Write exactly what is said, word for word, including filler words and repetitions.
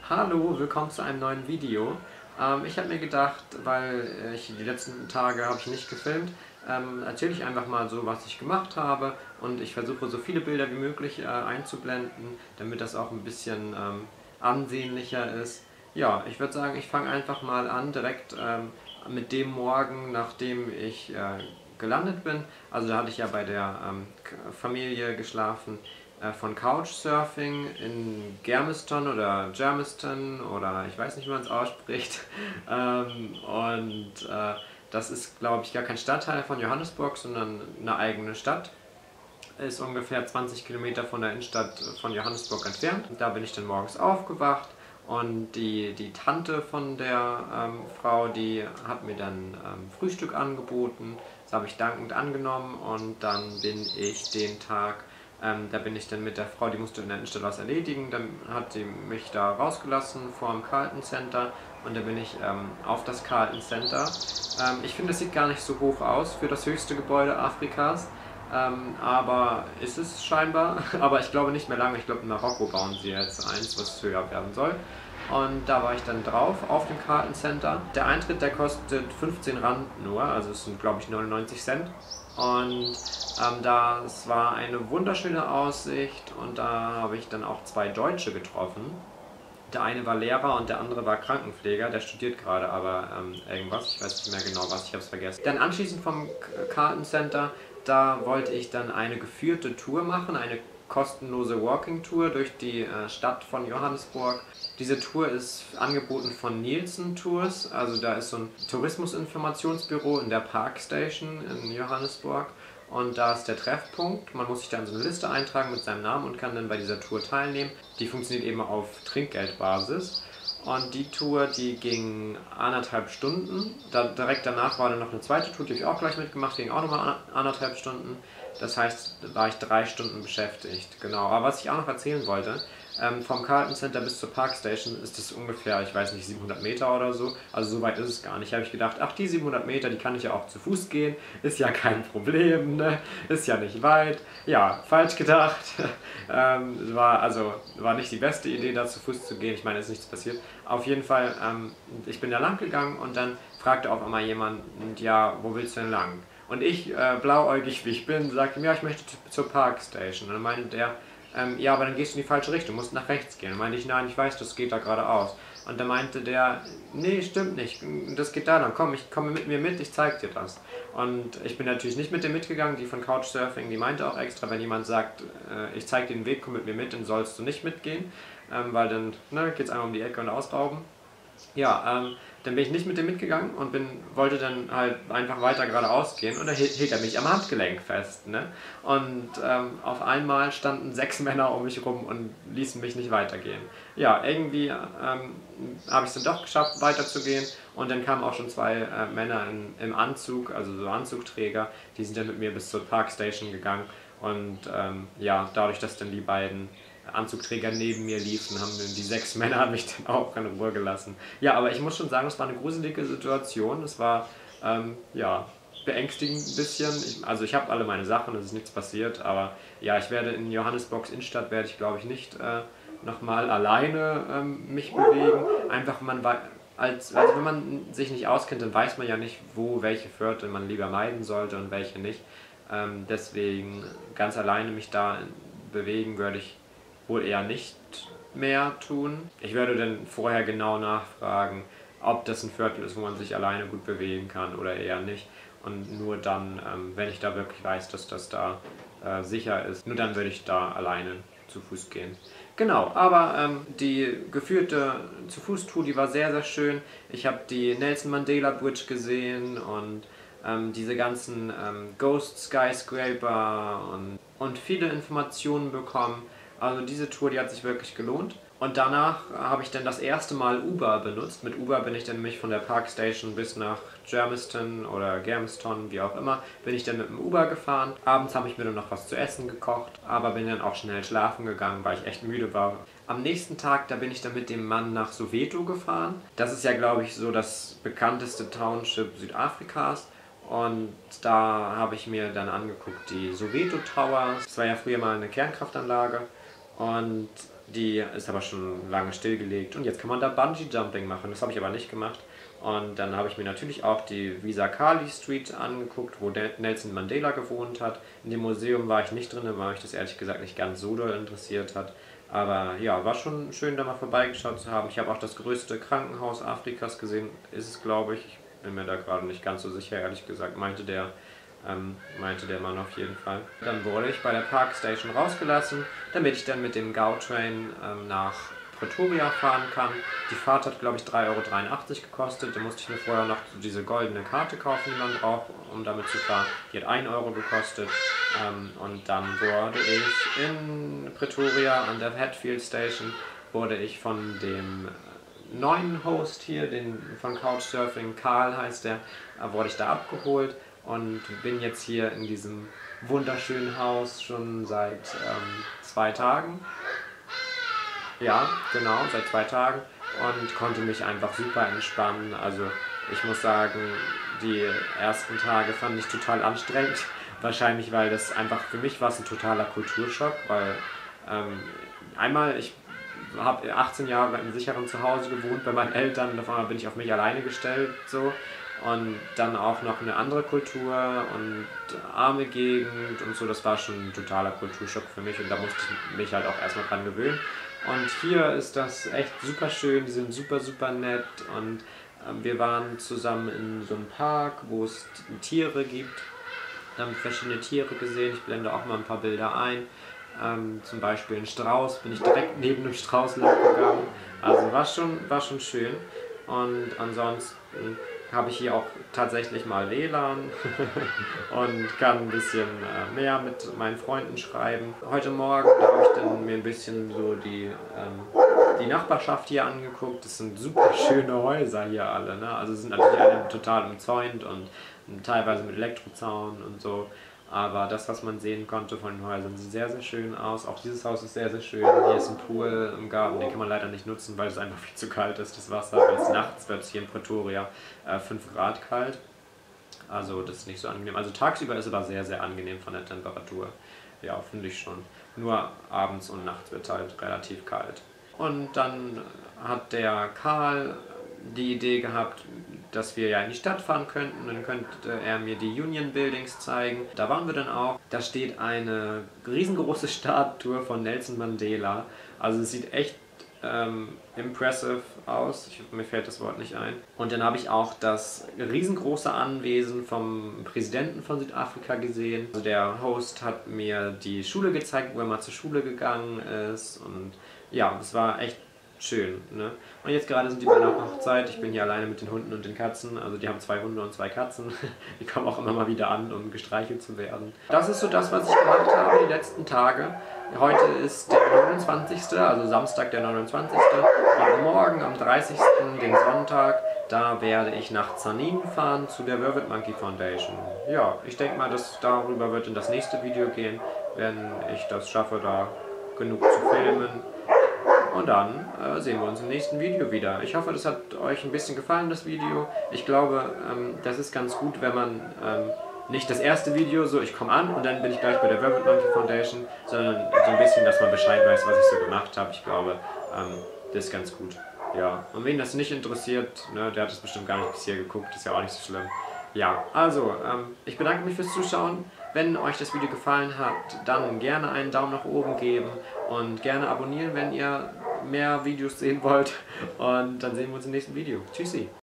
Hallo, willkommen zu einem neuen Video. Ähm, ich habe mir gedacht, weil ich die letzten Tage habe ich nicht gefilmt, ähm, erzähle ich einfach mal so, was ich gemacht habe, und ich versuche so viele Bilder wie möglich äh, einzublenden, damit das auch ein bisschen ähm, ansehnlicher ist. Ja, ich würde sagen, ich fange einfach mal an, direkt ähm, mit dem Morgen, nachdem ich äh, gelandet bin. Also da hatte ich ja bei der ähm, Familie geschlafen äh, von Couchsurfing in Germiston oder Germiston oder ich weiß nicht, wie man es ausspricht. ähm, und äh, das ist, glaube ich, gar kein Stadtteil von Johannesburg, sondern eine eigene Stadt. Ist ungefähr zwanzig Kilometer von der Innenstadt von Johannesburg entfernt. Da bin ich dann morgens aufgewacht, und die, die Tante von der ähm, Frau, die hat mir dann ähm, Frühstück angeboten. Das habe ich dankend angenommen, und dann bin ich den Tag, ähm, da bin ich dann mit der Frau, die musste in der Innenstadt was erledigen, dann hat sie mich da rausgelassen vor dem Carlton Center, und dann bin ich ähm, auf das Carlton Center. Ähm, ich finde, es sieht gar nicht so hoch aus für das höchste Gebäude Afrikas. Ähm, aber ist es scheinbar, aber ich glaube nicht mehr lange. Ich glaube, in Marokko bauen sie jetzt eins, was höher werden soll. Und da war ich dann drauf auf dem Carlton Center. Der Eintritt, der kostet fünfzehn Rand nur, also es sind, glaube ich, neunundneunzig Cent. Und ähm, das war eine wunderschöne Aussicht, und da habe ich dann auch zwei Deutsche getroffen. Der eine war Lehrer und der andere war Krankenpfleger, der studiert gerade aber ähm, irgendwas, ich weiß nicht mehr genau was, ich habe es vergessen. Dann anschließend vom Carlton Center, da wollte ich dann eine geführte Tour machen, eine kostenlose Walking-Tour durch die äh, Stadt von Johannesburg. Diese Tour ist angeboten von Nielsen Tours, also da ist so ein Tourismusinformationsbüro in der Park Station in Johannesburg. Und da ist der Treffpunkt. Man muss sich dann so eine Liste eintragen mit seinem Namen und kann dann bei dieser Tour teilnehmen. Die funktioniert eben auf Trinkgeldbasis. Und die Tour, die ging anderthalb Stunden. Da, direkt danach war dann noch eine zweite Tour, die habe ich auch gleich mitgemacht, ging auch nochmal anderthalb Stunden. Das heißt, da war ich drei Stunden beschäftigt. Genau. Aber was ich auch noch erzählen wollte, ähm, vom Carlton Center bis zur Park Station ist es ungefähr, ich weiß nicht, siebenhundert Meter oder so. Also so weit ist es gar nicht. Habe ich gedacht, ach, die siebenhundert Meter, die kann ich ja auch zu Fuß gehen. Ist ja kein Problem, ne? Ist ja nicht weit. Ja, falsch gedacht. ähm, war also war nicht die beste Idee, da zu Fuß zu gehen. Ich meine, es ist nichts passiert. Auf jeden Fall, ähm, ich bin da lang gegangen, und dann fragte auf einmal jemand, ja, wo willst du denn lang? Und ich, äh, blauäugig wie ich bin, sagte ihm, ja, ich möchte zur Park Station. Und dann meinte der, ähm, ja, aber dann gehst du in die falsche Richtung, musst nach rechts gehen. Und meinte ich, nein, ich weiß, das geht da geradeaus. Und dann meinte der, nee, stimmt nicht, das geht da lang, komm, ich komme mit mir mit, ich zeig dir das. Und ich bin natürlich nicht mit dem mitgegangen, die von Couchsurfing, die meinte auch extra, wenn jemand sagt, äh, ich zeig dir den Weg, komm mit mir mit, dann sollst du nicht mitgehen, ähm, weil dann ne, geht es einmal um die Ecke und ausrauben. Ja, ähm, dann bin ich nicht mit dem mitgegangen und bin, wollte dann halt einfach weiter geradeaus gehen, und da hielt er mich am Handgelenk fest. Ne? Und ähm, auf einmal standen sechs Männer um mich rum und ließen mich nicht weitergehen. Ja, irgendwie ähm, habe ich es dann doch geschafft, weiterzugehen, und dann kamen auch schon zwei äh, Männer in, im Anzug, also so Anzugträger, die sind dann mit mir bis zur Park Station gegangen, und ähm, ja, dadurch, dass dann die beiden Anzugträger neben mir liefen, haben die sechs Männer mich dann auch in Ruhe gelassen. Ja, aber ich muss schon sagen, es war eine gruselige Situation. Es war, ähm, ja, beängstigend ein bisschen. Ich, also ich habe alle meine Sachen, es ist nichts passiert, aber ja, ich werde in Johannesburgs Innenstadt, werde ich glaube ich nicht äh, nochmal alleine ähm, mich bewegen. Einfach, man als, also wenn man sich nicht auskennt, dann weiß man ja nicht, wo welche Viertel man lieber meiden sollte und welche nicht. Ähm, deswegen ganz alleine mich da bewegen würde ich wohl eher nicht mehr tun. Ich werde dann vorher genau nachfragen, ob das ein Viertel ist, wo man sich alleine gut bewegen kann oder eher nicht. Und nur dann, ähm, wenn ich da wirklich weiß, dass das da äh, sicher ist, nur dann würde ich da alleine zu Fuß gehen. Genau, aber ähm, die geführte Zu-Fuß-Tour, die war sehr, sehr schön. Ich habe die Nelson Mandela Bridge gesehen und ähm, diese ganzen ähm, Ghost Skyscraper und, und viele Informationen bekommen. Also diese Tour, die hat sich wirklich gelohnt. Und danach habe ich dann das erste Mal Uber benutzt. Mit Uber bin ich dann nämlich von der Park Station bis nach Germiston oder Germiston, wie auch immer, bin ich dann mit dem Uber gefahren. Abends habe ich mir dann noch was zu essen gekocht, aber bin dann auch schnell schlafen gegangen, weil ich echt müde war. Am nächsten Tag, da bin ich dann mit dem Mann nach Soweto gefahren. Das ist ja, glaube ich, so das bekannteste Township Südafrikas. Und da habe ich mir dann angeguckt die Soweto Towers. Das war ja früher mal eine Kernkraftanlage. Und Die ist aber schon lange stillgelegt und jetzt kann man da Bungee Jumping machen. Das habe ich aber nicht gemacht. Und dann habe ich mir natürlich auch die Visa Kali Street angeguckt, wo Nelson Mandela gewohnt hat. In dem Museum war ich nicht drin, weil mich das ehrlich gesagt nicht ganz so doll interessiert hat. Aber ja, war schon schön, da mal vorbeigeschaut zu haben. Ich habe auch das größte Krankenhaus Afrikas gesehen, ist es, glaube ich. Ich bin mir da gerade nicht ganz so sicher, ehrlich gesagt, meinte der, ähm, meinte der Mann auf jeden Fall. Dann wurde ich bei der Park Station rausgelassen, damit ich dann mit dem Gautrain ähm, nach Pretoria fahren kann. Die Fahrt hat, glaube ich, drei Euro dreiundachtzig gekostet. Da musste ich mir vorher noch diese goldene Karte kaufen, die man braucht, um damit zu fahren. Die hat ein Euro gekostet. Ähm, und dann wurde ich in Pretoria an der Hatfield Station, wurde ich von dem neuen Host hier, den von Couchsurfing, Karl heißt der, äh, wurde ich da abgeholt und bin jetzt hier in diesem wunderschönen Haus schon seit ähm, zwei Tagen. Ja, genau, seit zwei Tagen und konnte mich einfach super entspannen. Also ich muss sagen, die ersten Tage fand ich total anstrengend. Wahrscheinlich, weil das einfach, für mich war es ein totaler Kulturschock, weil ähm, einmal, ich habe achtzehn Jahre im sicheren Zuhause gewohnt bei meinen Eltern und auf einmal bin ich auf mich alleine gestellt, so. Und dann auch noch eine andere Kultur und arme Gegend und so, das war schon ein totaler Kulturschock für mich und da musste ich mich halt auch erstmal dran gewöhnen. Und hier ist das echt super schön, die sind super, super nett und ähm, wir waren zusammen in so einem Park, wo es Tiere gibt, haben verschiedene Tiere gesehen, ich blende auch mal ein paar Bilder ein. Ähm, zum Beispiel ein Strauß, bin ich direkt neben dem Strauß lang gegangen, also war schon, war schon schön. Und ansonsten habe ich hier auch tatsächlich mal W L A N und kann ein bisschen äh, mehr mit meinen Freunden schreiben. Heute Morgen habe ich dann mir ein bisschen so die, ähm, die Nachbarschaft hier angeguckt. Das sind super schöne Häuser hier alle, ne? Also sind natürlich alle total umzäunt und, und teilweise mit Elektrozaun und so. Aber das, was man sehen konnte von den Häusern, sieht sehr, sehr schön aus. Auch dieses Haus ist sehr, sehr schön. Hier ist ein Pool im Garten, den kann man leider nicht nutzen, weil es einfach viel zu kalt ist, das Wasser. Weil es nachts wird hier in Pretoria äh, fünf Grad kalt. Also das ist nicht so angenehm. Also tagsüber ist es aber sehr, sehr angenehm von der Temperatur. Ja, finde ich schon. Nur abends und nachts wird es halt relativ kalt. Und dann hat der Karl die Idee gehabt, dass wir ja in die Stadt fahren könnten, dann könnte er mir die Union Buildings zeigen. Da waren wir dann auch. Da steht eine riesengroße Statue von Nelson Mandela. Also es sieht echt ähm, impressive aus. Ich, mir fällt das Wort nicht ein. Und dann habe ich auch das riesengroße Anwesen vom Präsidenten von Südafrika gesehen. Also der Host hat mir die Schule gezeigt, wo er mal zur Schule gegangen ist. Und ja, es war echt schön, ne? Und jetzt gerade sind die bei einer Hochzeit. Ich bin hier alleine mit den Hunden und den Katzen. Also die haben zwei Hunde und zwei Katzen. Die kommen auch immer mal wieder an, um gestreichelt zu werden. Das ist so das, was ich gemacht habe die letzten Tage. Heute ist der neunundzwanzigste, also Samstag der neunundzwanzigste Und morgen am dreißigsten, den Sonntag, da werde ich nach Zanin fahren zu der Vervet Monkey Foundation. Ja, ich denke mal, dass darüber wird in das nächste Video gehen, wenn ich das schaffe, da genug zu filmen. Und dann äh, sehen wir uns im nächsten Video wieder. Ich hoffe, das hat euch ein bisschen gefallen, das Video. Ich glaube, ähm, das ist ganz gut, wenn man ähm, nicht das erste Video, so ich komme an und dann bin ich gleich bei der Vervet Monkey Foundation, sondern so ein bisschen, dass man Bescheid weiß, was ich so gemacht habe. Ich glaube, ähm, das ist ganz gut. Ja, und wen das nicht interessiert, ne, der hat es bestimmt gar nicht bis hier geguckt, ist ja auch nicht so schlimm. Ja, also, ähm, ich bedanke mich fürs Zuschauen. Wenn euch das Video gefallen hat, dann gerne einen Daumen nach oben geben und gerne abonnieren, wenn ihr mehr Videos sehen wollt. Und dann sehen wir uns im nächsten Video. Tschüssi!